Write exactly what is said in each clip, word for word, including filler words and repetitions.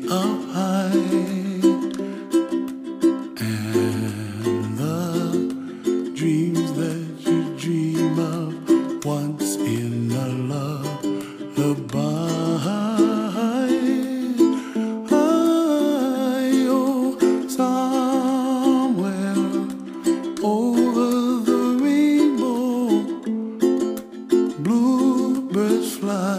up high, and the dreams that you dream of once in a lullaby. Oh, somewhere over the rainbow, bluebirds fly.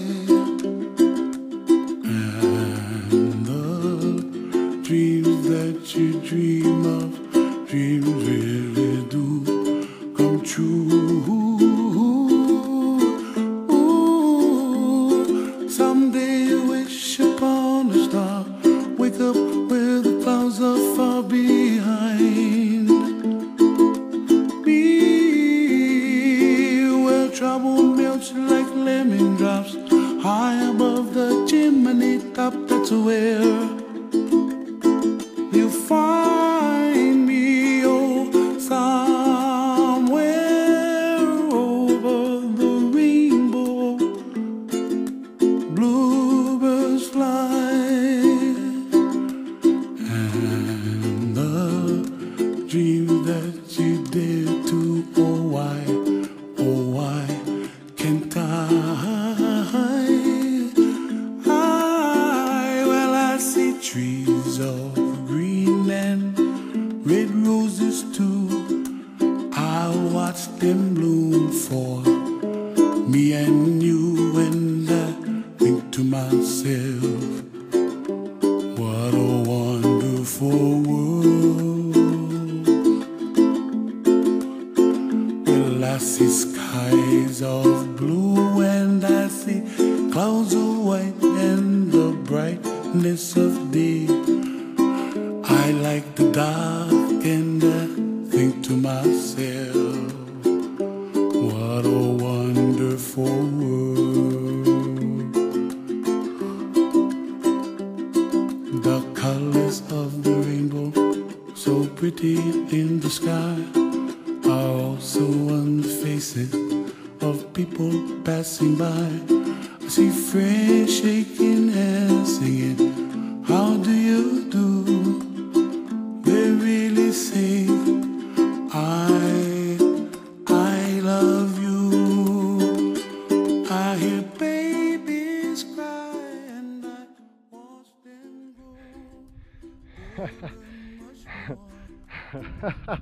Dreams that you dream of, dreams really do come true. Ooh, someday you wish upon a star, wake up where the clouds are far behind me, where trouble melts like lemon drops, high above the chimney top. That's where you find me, oh, somewhere over the rainbow, bluebirds fly, and the dreams that you dare to, oh why, oh why can't I? I, well I see trees of green and red roses too. I watch them bloom for me and you, and I think to myself, what a wonderful world. Well, I see skies of blue and I see clouds of white and the brightness of day. I like the dark and I think to myself, what a wonderful world. The colors of the rainbow, so pretty in the sky, are also on the faces of people passing by. I see friends shaking hands singing, how do you do? They really say, I, I love you. I hear babies cry and I watch them grow.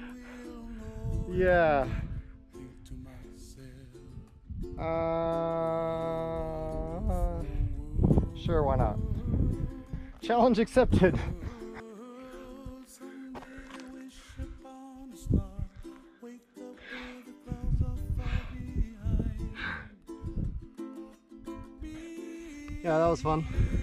Yeah. Uh, sure, why not? Challenge accepted. Yeah, that was fun.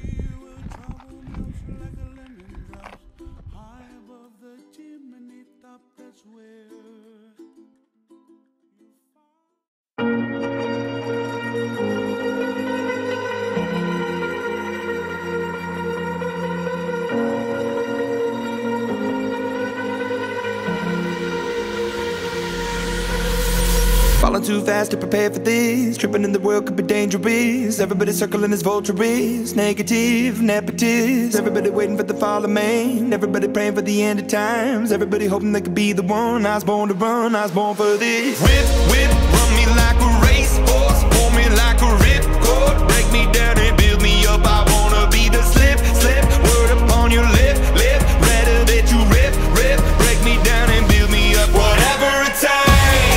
Falling too fast to prepare for this. Tripping in the world could be dangerous. Everybody circling as vultures, negative, nepotist. Everybody waiting for the fall of man. Everybody praying for the end of times. Everybody hoping they could be the one. I was born to run, I was born for this. Whip, whip, run me like a racehorse, pull me like a ripcord, break me down and build me up. I wanna be the slip, slip, word upon your lip, lip. Rather that you rip, rip, break me down and build me up. Whatever it takes.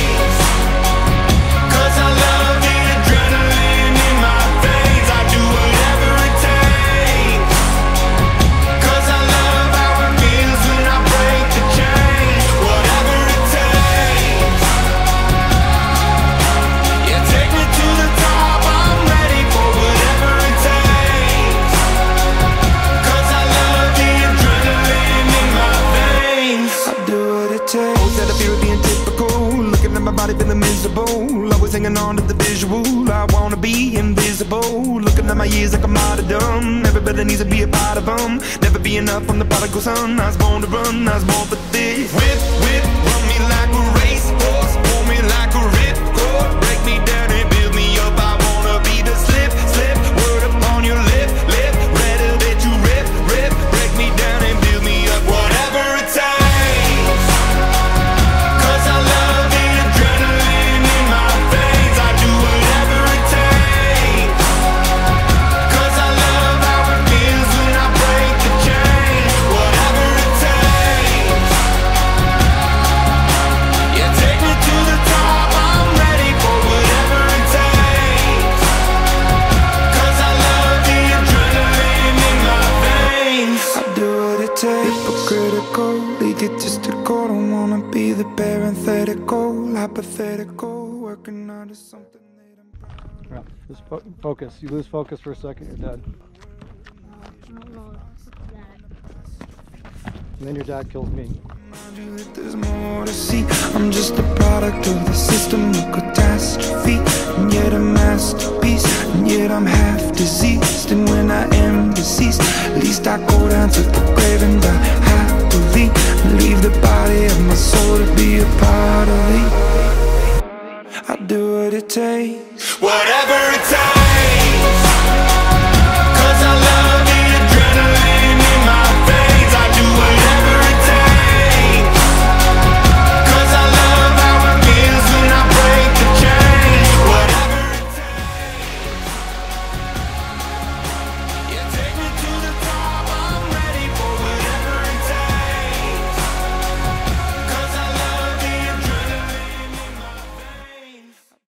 Feeling miserable, always hanging on to the visual. I wanna be invisible, looking at my years like I'm martyrdom. Everybody needs to be a part of them. Never be enough from the prodigal son. I was born to run, I was born for this. Whip, whip, run me like a racehorse, pull me like a ripcord, break me down and build me up. I wanna be the slip, slip, word upon your lip, lip. Rather that you egotistical, egotistical. Don't wanna be the parenthetical, hypothetical, working on to something that I'm proud of. Yeah, just fo focus. You lose focus for a second, you're dead. And then your dad kills me. There's more to see. I'm just a product of the system of catastrophe, and yet a masterpiece, and yet I'm half diseased. And when I am deceased, at least I go down to the grave and die happily, and leave the body of my soul to be a part of me. I do what it takes, whatever it takes.